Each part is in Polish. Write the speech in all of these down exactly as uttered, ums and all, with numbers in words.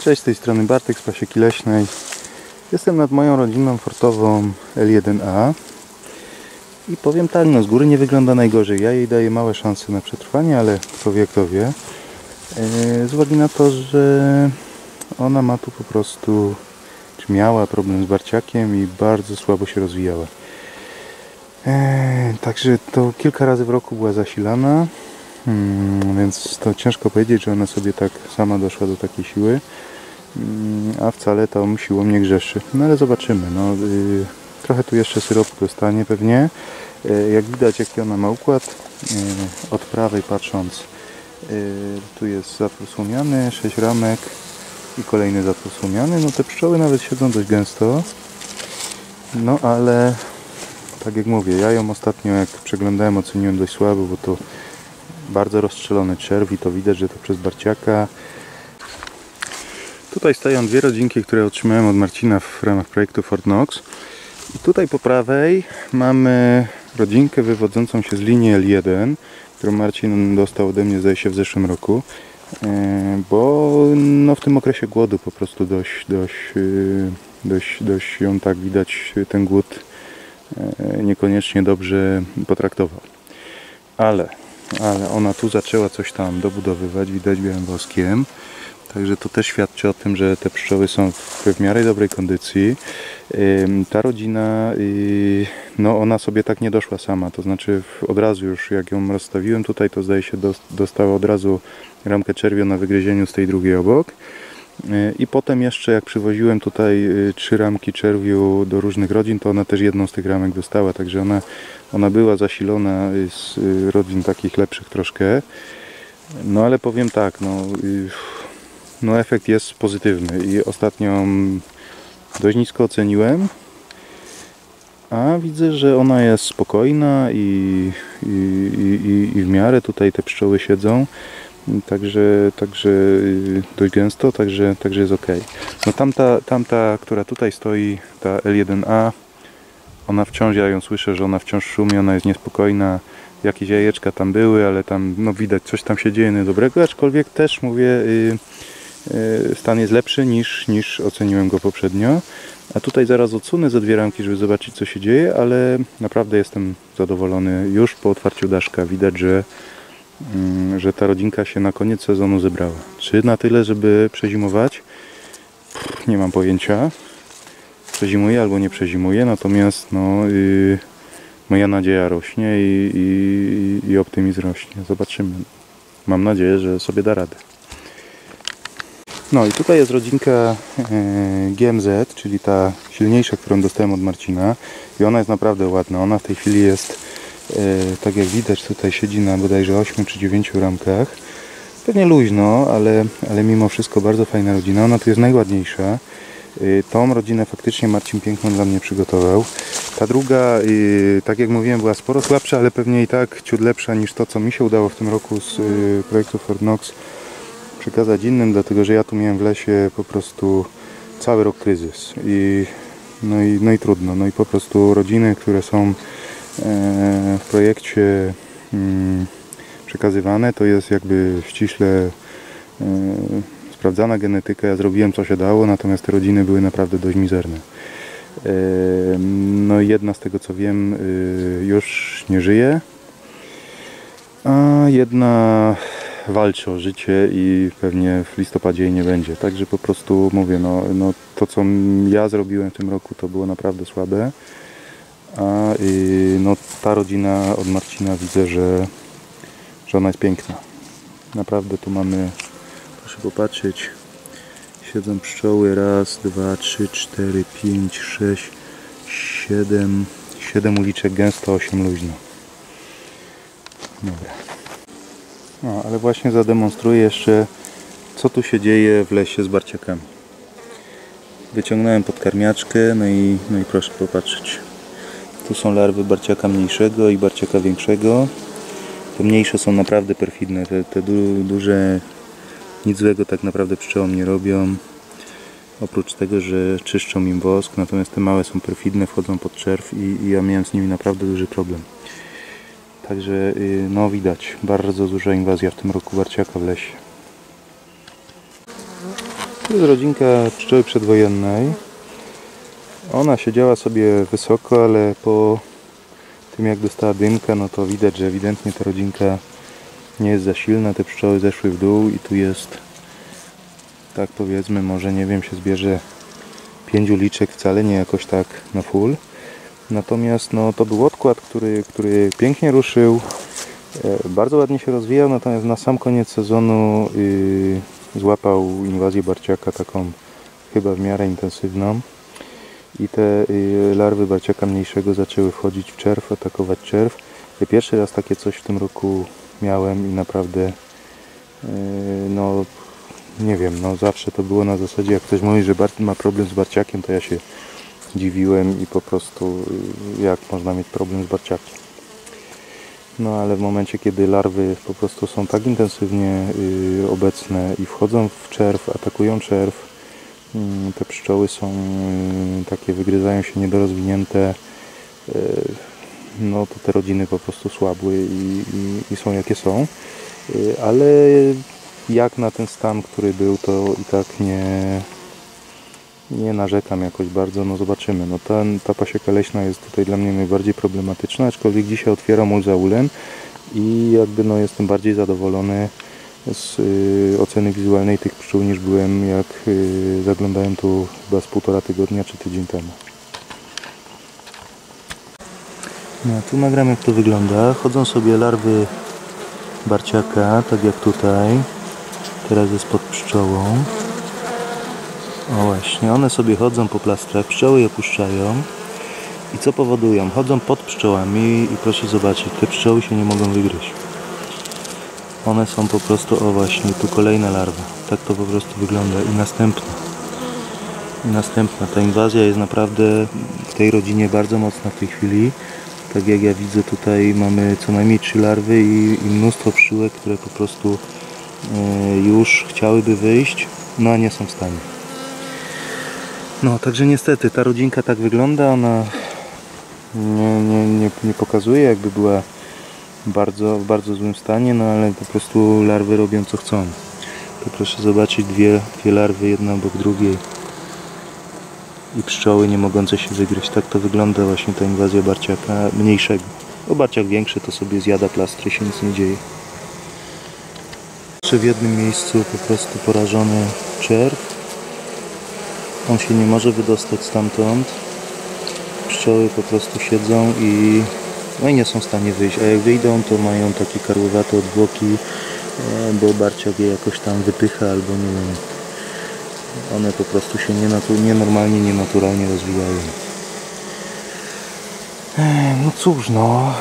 Cześć, z tej strony Bartek z Pasieki Leśnej. Jestem nad moją rodzinną fortową L jeden A i powiem tak, no z góry nie wygląda najgorzej. Ja jej daję małe szanse na przetrwanie, ale kto wie, kto wie. Z uwagi na to, że ona ma tu po prostu, czy miała problem z barciakiem i bardzo słabo się rozwijała. Także to kilka razy w roku była zasilana, więc to ciężko powiedzieć, że ona sobie tak sama doszła do takiej siły. A wcale tą siłą nie grzeszy. No ale zobaczymy. No, yy, trochę tu jeszcze syropu dostanie pewnie. Yy, jak widać, jaki ona ma układ. Yy, od prawej patrząc, yy, tu jest zatwór słomiany, sześć ramek i kolejny zatwór słomiany. No te pszczoły nawet siedzą dość gęsto. No ale tak jak mówię, ja ją ostatnio jak przeglądałem, oceniłem dość słabo, bo to bardzo rozstrzelony czerw i to widać, że to przez barciaka. Tutaj stoją dwie rodzinki, które otrzymałem od Marcina w ramach projektu Fort Knox. I tutaj po prawej mamy rodzinkę wywodzącą się z linii L jeden, którą Marcin dostał ode mnie, zdaje się, w zeszłym roku. Bo no, w tym okresie głodu po prostu dość, dość, dość, dość ją tak widać, ten głód niekoniecznie dobrze potraktował. Ale, ale ona tu zaczęła coś tam dobudowywać, widać białym woskiem. Także to też świadczy o tym, że te pszczoły są w miarę dobrej kondycji. Ta rodzina, no ona sobie tak nie doszła sama, to znaczy od razu już jak ją rozstawiłem tutaj, to zdaje się dostała od razu ramkę czerwiu na wygryzieniu z tej drugiej obok. I potem jeszcze jak przywoziłem tutaj trzy ramki czerwiu do różnych rodzin, to ona też jedną z tych ramek dostała, także ona, ona była zasilona z rodzin takich lepszych troszkę. No ale powiem tak, no... No efekt jest pozytywny i ostatnio dość nisko oceniłem, a widzę, że ona jest spokojna i, i, i, i w miarę tutaj te pszczoły siedzą, także, także dość gęsto, także, także jest ok. No tamta, tamta, która tutaj stoi, ta L jeden A, ona wciąż, ja ją słyszę, że ona wciąż szumi, ona jest niespokojna. Jakieś jajeczka tam były, ale tam no widać, coś tam się dzieje niedobrego, aczkolwiek też mówię, yy, stan jest lepszy niż, niż oceniłem go poprzednio. A tutaj zaraz odsunę ze dwie ramki, żeby zobaczyć, co się dzieje, ale naprawdę jestem zadowolony. Już po otwarciu daszka widać, że, że ta rodzinka się na koniec sezonu zebrała. Czy na tyle, żeby przezimować? Pff, nie mam pojęcia. Przezimuje albo nie przezimuje, natomiast no, yy, moja nadzieja rośnie i, i, i optymizm rośnie. Zobaczymy. Mam nadzieję, że sobie da radę. No i tutaj jest rodzinka G M Z, czyli ta silniejsza, którą dostałem od Marcina. I ona jest naprawdę ładna. Ona w tej chwili jest, tak jak widać, tutaj siedzi na bodajże ośmiu czy dziewięciu ramkach. Pewnie luźno, ale, ale mimo wszystko bardzo fajna rodzina. Ona tu jest najładniejsza. Tą rodzinę faktycznie Marcin piękną dla mnie przygotował. Ta druga, tak jak mówiłem, była sporo słabsza, ale pewnie i tak ciut lepsza niż to, co mi się udało w tym roku z projektu Fort Knox przekazać innym, dlatego że ja tu miałem w lesie po prostu cały rok kryzys i no i, no i trudno, no i po prostu rodziny, które są w projekcie przekazywane, to jest jakby ściśle sprawdzana genetyka. Ja zrobiłem, co się dało, natomiast te rodziny były naprawdę dość mizerne. No i jedna z tego, co wiem, już nie żyje, a jedna walczy o życie i pewnie w listopadzie jej nie będzie. Także po prostu mówię, no, no to, co ja zrobiłem w tym roku, to było naprawdę słabe, a y, no, ta rodzina od Marcina widzę, że, że ona jest piękna. Naprawdę tu mamy, proszę popatrzeć, siedzą pszczoły, raz, dwa, trzy, cztery, pięć, sześć, siedem, siedem uliczek gęsto, osiem luźno. Dobra. No, ale właśnie zademonstruję jeszcze, co tu się dzieje w lesie z barciakami. Wyciągnąłem podkarmiaczkę, no i, no i proszę popatrzeć. Tu są larwy barciaka mniejszego i barciaka większego. Te mniejsze są naprawdę perfidne, te, te du duże nic złego tak naprawdę pszczołom nie robią. Oprócz tego, że czyszczą im wosk, natomiast te małe są perfidne, wchodzą pod czerw i, i ja miałem z nimi naprawdę duży problem. Także no widać, bardzo duża inwazja w tym roku barciaka w lesie. To jest rodzinka pszczoły przedwojennej. Ona siedziała sobie wysoko, ale po tym jak dostała dymka, no to widać, że ewidentnie ta rodzinka nie jest za silna. Te pszczoły zeszły w dół i tu jest, tak powiedzmy, może nie wiem, się zbierze pięć uliczek, wcale nie jakoś tak na full. Natomiast no, to był odkład, który, który pięknie ruszył, e, bardzo ładnie się rozwijał, natomiast na sam koniec sezonu yy, złapał inwazję barciaka, taką chyba w miarę intensywną. I te yy, larwy barciaka mniejszego zaczęły wchodzić w czerw, atakować czerw. Ja pierwszy raz takie coś w tym roku miałem i naprawdę yy, no nie wiem, no zawsze to było na zasadzie, jak ktoś mówi, że ma problem z barciakiem, to ja się dziwiłem i po prostu jak można mieć problem z barciakiem. No ale w momencie, kiedy larwy po prostu są tak intensywnie yy, obecne i wchodzą w czerw, atakują czerw, yy, te pszczoły są yy, takie, wygryzają się niedorozwinięte, yy, no to te rodziny po prostu słabły i, i, i są jakie są. Yy, ale jak na ten stan, który był, to i tak nie nie narzekam jakoś bardzo, no zobaczymy. No ten, ta pasieka leśna jest tutaj dla mnie najbardziej problematyczna, aczkolwiek dzisiaj otwieram ul za ulem i jakby no jestem bardziej zadowolony z y, oceny wizualnej tych pszczół niż byłem, jak y, zaglądałem tu chyba z półtora tygodnia czy tydzień temu. No tu nagram, jak to wygląda. Chodzą sobie larwy barciaka, tak jak tutaj. Teraz jest pod pszczołą. O właśnie, one sobie chodzą po plastrach, pszczoły je puszczają. I co powodują? Chodzą pod pszczołami i proszę zobaczyć, te pszczoły się nie mogą wygryźć. One są po prostu, o właśnie, tu kolejna larwa. Tak to po prostu wygląda. I następna. I następna. Ta inwazja jest naprawdę w tej rodzinie bardzo mocna w tej chwili. Tak jak ja widzę, tutaj mamy co najmniej trzy larwy i, i mnóstwo pszczółek, które po prostu e, już chciałyby wyjść, no a nie są w stanie. No, także niestety ta rodzinka tak wygląda, ona nie, nie, nie, nie pokazuje, jakby była bardzo, w bardzo złym stanie, no ale po prostu larwy robią co chcą. To proszę zobaczyć, dwie, dwie larwy, jedna obok drugiej i pszczoły nie mogące się wygryźć. Tak to wygląda właśnie ta inwazja barciaka mniejszego. Bo barciak większy to sobie zjada plastry, się nic nie dzieje. Jeszcze w jednym miejscu po prostu porażony czerw. On się nie może wydostać stamtąd. Pszczoły po prostu siedzą i, no i nie są w stanie wyjść. A jak wyjdą, to mają takie karłowate odwłoki, bo barciak je jakoś tam wypycha albo nie wiem. One po prostu się nienormalnie, nienaturalnie rozwijają. No cóż, no.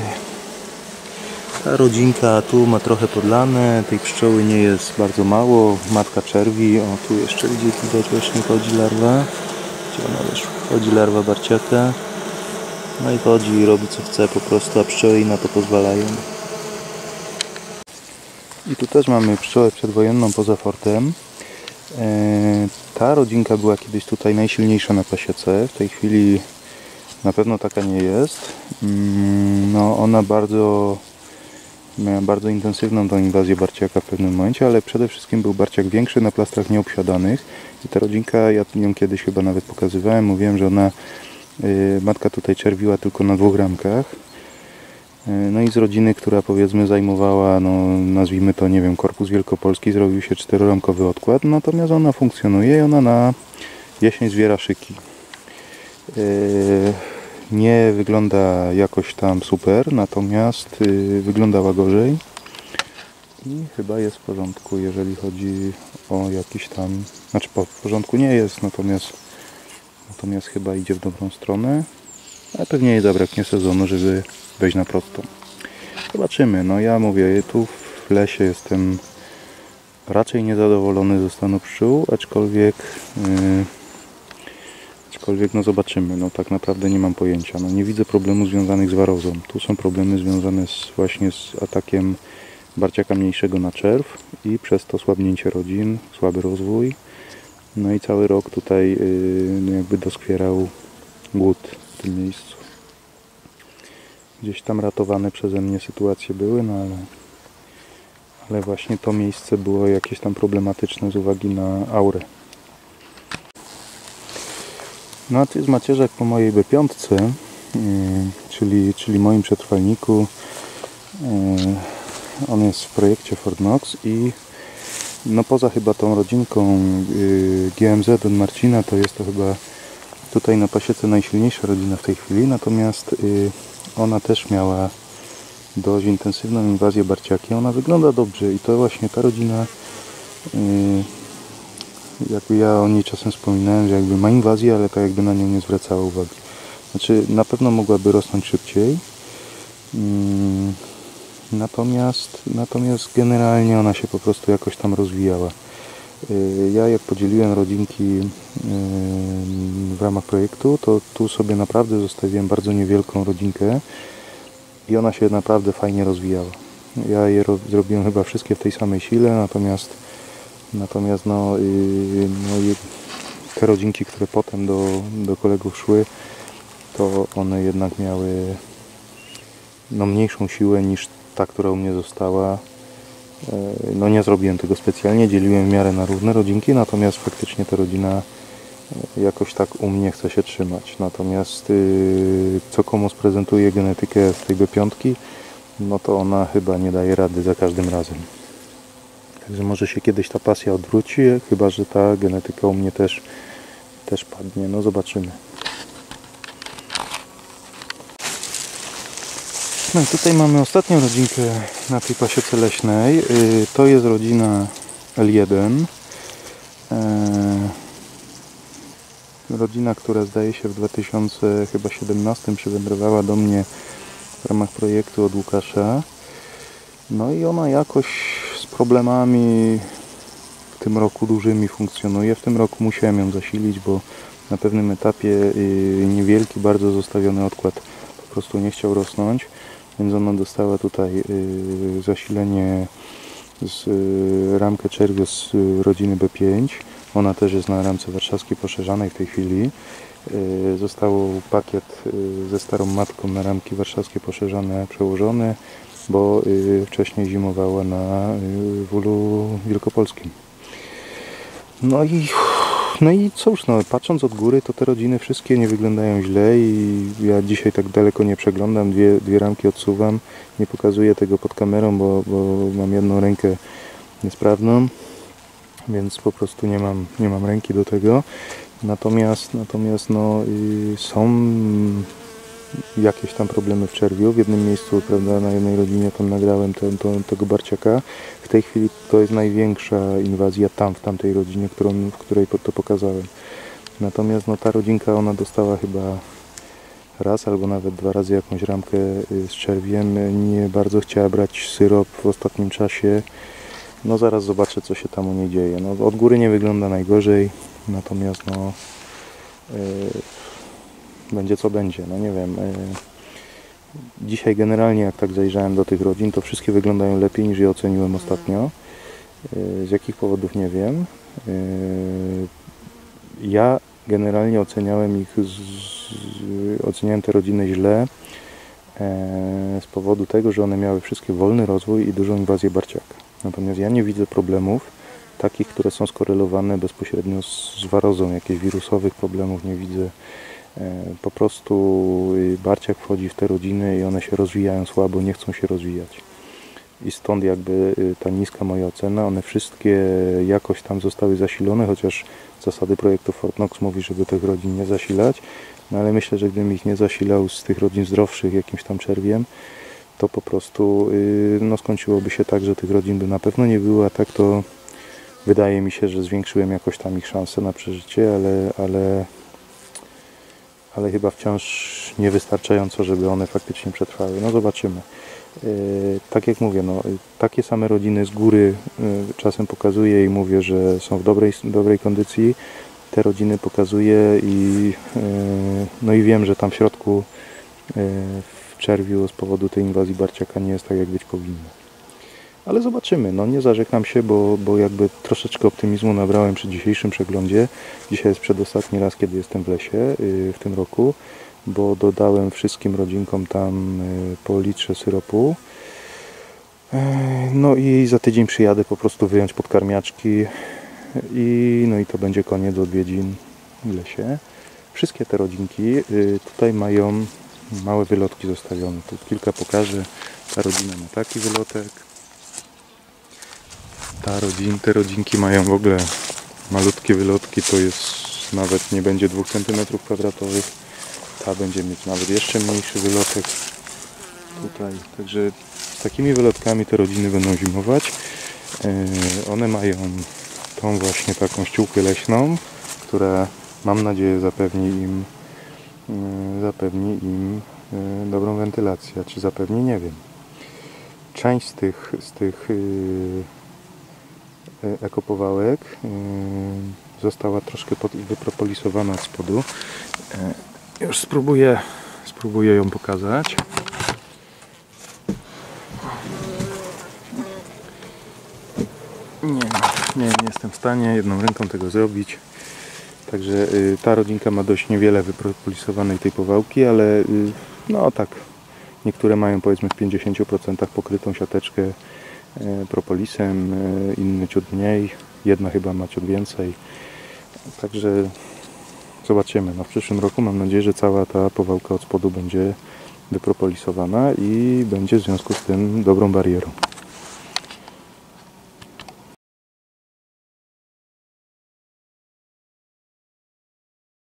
Ta rodzinka tu ma trochę podlane, tej pszczoły nie jest bardzo mało, matka czerwi, o tu jeszcze gdzie widać właśnie chodzi larwa, gdzie ona też chodzi larwa barciaka, no i chodzi i robi co chce po prostu, a pszczoły jej na to pozwalają. I tu też mamy pszczołę przedwojenną poza fortem. Ta rodzinka była kiedyś tutaj najsilniejsza na pasiece, w tej chwili na pewno taka nie jest. No ona bardzo miała bardzo intensywną tą inwazję barciaka w pewnym momencie, ale przede wszystkim był barciak większy na plastrach nieobsiadanych i ta rodzinka, ja ją kiedyś chyba nawet pokazywałem, mówiłem, że ona, y, matka tutaj czerwiła tylko na dwóch ramkach, y, no i z rodziny, która powiedzmy zajmowała, no nazwijmy to, nie wiem, korpus wielkopolski, zrobił się czteroramkowy odkład, natomiast ona funkcjonuje i ona na jesień zbiera szyki. Y, Nie wygląda jakoś tam super, natomiast yy, wyglądała gorzej i chyba jest w porządku, jeżeli chodzi o jakiś tam, znaczy po, w porządku nie jest, natomiast natomiast chyba idzie w dobrą stronę, ale pewnie jej zabraknie sezonu, żeby wejść na prostą. Zobaczymy, no ja mówię, tu w lesie jestem raczej niezadowolony ze stanu pszczół, aczkolwiek yy, Aczkolwiek no zobaczymy, no tak naprawdę nie mam pojęcia, no nie widzę problemów związanych z warozą. Tu są problemy związane z, właśnie z atakiem barciaka mniejszego na czerw i przez to słabnięcie rodzin, słaby rozwój. No i cały rok tutaj yy, no jakby doskwierał głód w tym miejscu. Gdzieś tam ratowane przeze mnie sytuacje były, no ale, ale właśnie to miejsce było jakieś tam problematyczne z uwagi na aurę. No a to jest macierzak po mojej B pięć, yy, czyli, czyli moim przetrwalniku. Yy, on jest w projekcie Fortnox i no poza chyba tą rodzinką yy, G M Z od Marcina, to jest to chyba tutaj na pasiece najsilniejsza rodzina w tej chwili, natomiast yy, ona też miała dość intensywną inwazję barciaki. Ona wygląda dobrze i to właśnie ta rodzina, yy, jakby ja o niej czasem wspominałem, że jakby ma inwazję, ale tak jakby na nią nie zwracała uwagi. Znaczy na pewno mogłaby rosnąć szybciej, yy, natomiast, natomiast generalnie ona się po prostu jakoś tam rozwijała. Yy, ja jak podzieliłem rodzinki yy, w ramach projektu, to tu sobie naprawdę zostawiłem bardzo niewielką rodzinkę i ona się naprawdę fajnie rozwijała. Ja je zrobiłem chyba wszystkie w tej samej sile, natomiast natomiast no, yy, no te rodzinki, które potem do, do kolegów szły, to one jednak miały no, mniejszą siłę niż ta, która u mnie została. Yy, no nie zrobiłem tego specjalnie, dzieliłem w miarę na różne rodzinki, natomiast faktycznie ta rodzina jakoś tak u mnie chce się trzymać. Natomiast yy, co komu sprezentuje genetykę z tej B pięć, no to ona chyba nie daje rady za każdym razem. Także może się kiedyś ta pasja odwróci, chyba że ta genetyka u mnie też, też padnie. No zobaczymy. No i tutaj mamy ostatnią rodzinkę na tej pasiece leśnej. Yy, to jest rodzina L jeden. Yy, Rodzina, która zdaje się w dwa tysiące siedemnastym przywędrowała do mnie w ramach projektu od Łukasza. No i ona jakoś z problemami w tym roku dużymi funkcjonuje. W tym roku musiałem ją zasilić, bo na pewnym etapie niewielki, bardzo zostawiony odkład po prostu nie chciał rosnąć. Więc ona dostała tutaj zasilenie z ramkę czerwiu z rodziny B pięć. Ona też jest na ramce warszawskiej poszerzanej w tej chwili. Został pakiet ze starą matką na ramki warszawskie poszerzane przełożony, bo wcześniej zimowała na wólu wielkopolskim. No i, no i cóż, no, patrząc od góry, to te rodziny wszystkie nie wyglądają źle i ja dzisiaj tak daleko nie przeglądam, dwie, dwie ramki odsuwam, nie pokazuję tego pod kamerą, bo, bo mam jedną rękę niesprawną, więc po prostu nie mam, nie mam ręki do tego. Natomiast, natomiast no, y, są jakieś tam problemy w czerwiu. W jednym miejscu, prawda, na jednej rodzinie tam nagrałem ten, to, tego barciaka. W tej chwili to jest największa inwazja tam, w tamtej rodzinie, którą, w której to pokazałem. Natomiast no, ta rodzinka, ona dostała chyba raz albo nawet dwa razy jakąś ramkę z czerwiem. Nie bardzo chciała brać syrop w ostatnim czasie. No zaraz zobaczę, co się tam u niej dzieje. No, od góry nie wygląda najgorzej, natomiast no yy, będzie co będzie, no nie wiem. Yy, dzisiaj generalnie jak tak zajrzałem do tych rodzin, to wszystkie wyglądają lepiej niż je oceniłem ostatnio. Yy, z jakich powodów nie wiem. Yy, ja generalnie oceniałem ich, z, z, oceniałem te rodziny źle yy, z powodu tego, że one miały wszystkie wolny rozwój i dużą inwazję barciaka. Natomiast ja nie widzę problemów takich, które są skorelowane bezpośrednio z warozą, jakichś wirusowych problemów nie widzę. Po prostu barciak wchodzi w te rodziny i one się rozwijają słabo, nie chcą się rozwijać. I stąd jakby ta niska moja ocena. One wszystkie jakoś tam zostały zasilone, chociaż zasady projektu Fortnox mówi, żeby tych rodzin nie zasilać. No ale myślę, że gdybym ich nie zasilał z tych rodzin zdrowszych jakimś tam czerwiem, to po prostu no, skończyłoby się tak, że tych rodzin by na pewno nie było, a tak to wydaje mi się, że zwiększyłem jakoś tam ich szanse na przeżycie, ale, ale, ale chyba wciąż niewystarczająco, żeby one faktycznie przetrwały. No zobaczymy. Yy, tak jak mówię, no, takie same rodziny z góry yy, czasem pokazuję i mówię, że są w dobrej, dobrej kondycji. Te rodziny pokazuję i, yy, no i wiem, że tam w środku yy, w czerwiu z powodu tej inwazji barciaka nie jest tak, jak być powinno. Ale zobaczymy, no nie zarzekam się, bo, bo jakby troszeczkę optymizmu nabrałem przy dzisiejszym przeglądzie. Dzisiaj jest przedostatni raz, kiedy jestem w lesie yy, w tym roku, bo dodałem wszystkim rodzinkom tam yy, po litrze syropu. Yy, no i za tydzień przyjadę po prostu wyjąć podkarmiaczki i no i to będzie koniec odwiedzin w lesie. wszystkie te rodzinki y, tutaj mają małe wylotki zostawione. Tu kilka pokażę. Ta rodzina ma taki wylotek. Ta rodzin, te rodzinki mają w ogóle malutkie wylotki, to jest nawet nie będzie dwóch centymetrów kwadratowych. Ta będzie mieć nawet jeszcze mniejszy wylotek tutaj. Także z takimi wylotkami te rodziny będą zimować. Yy, one mają tą właśnie taką ściółkę leśną, która mam nadzieję zapewni im yy, zapewni im yy, dobrą wentylację. Czy zapewni? Nie wiem. Część z tych, z tych yy, ekopowałek yy, została troszkę pod, wypropolisowana od spodu. Yy, już spróbuję, spróbuję ją pokazać. Nie, nie, nie jestem w stanie jedną ręką tego zrobić. Także yy, ta rodzinka ma dość niewiele wypropolisowanej tej powałki, ale yy, no tak, niektóre mają powiedzmy w pięćdziesięciu procentach pokrytą siateczkę yy, propolisem, yy, inne ciut mniej, jedna chyba ma ciut więcej. Także zobaczymy. No w przyszłym roku mam nadzieję, że cała ta powałka od spodu będzie wypropolisowana i będzie w związku z tym dobrą barierą.